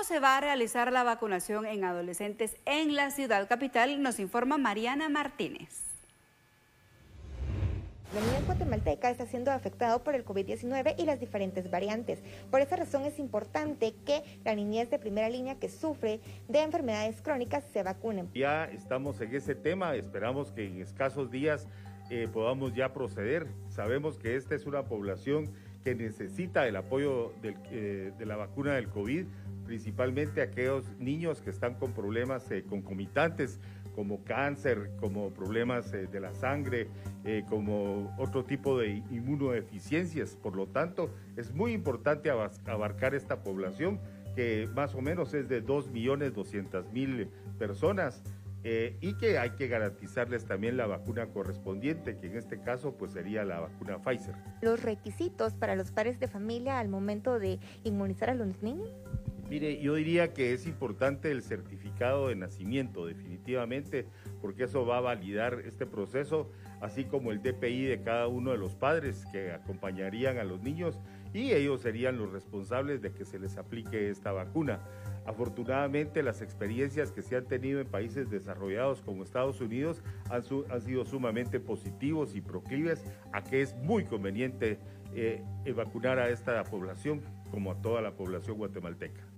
¿Cómo se va a realizar la vacunación en adolescentes en la ciudad capital? Nos informa Mariana Martínez. La niñez guatemalteca está siendo afectado por el COVID-19 y las diferentes variantes. Por esa razón es importante que la niñez de primera línea que sufre de enfermedades crónicas se vacunen. Ya estamos en ese tema, esperamos que en escasos días podamos ya proceder. Sabemos que esta es una población que necesita el apoyo de la vacuna del COVID, principalmente aquellos niños que están con problemas concomitantes, como cáncer, como problemas de la sangre, como otro tipo de inmunodeficiencias. Por lo tanto, es muy importante abarcar esta población, que más o menos es de 2.200.000 personas, y que hay que garantizarles también la vacuna correspondiente, que en este caso pues sería la vacuna Pfizer. ¿Los requisitos para los padres de familia al momento de inmunizar a los niños? Mire, yo diría que es importante el certificado de nacimiento, definitivamente, porque eso va a validar este proceso, así como el DPI de cada uno de los padres que acompañarían a los niños, y ellos serían los responsables de que se les aplique esta vacuna. Afortunadamente, las experiencias que se han tenido en países desarrollados como Estados Unidos han sido sumamente positivos y proclives a que es muy conveniente vacunar a esta población como a toda la población guatemalteca.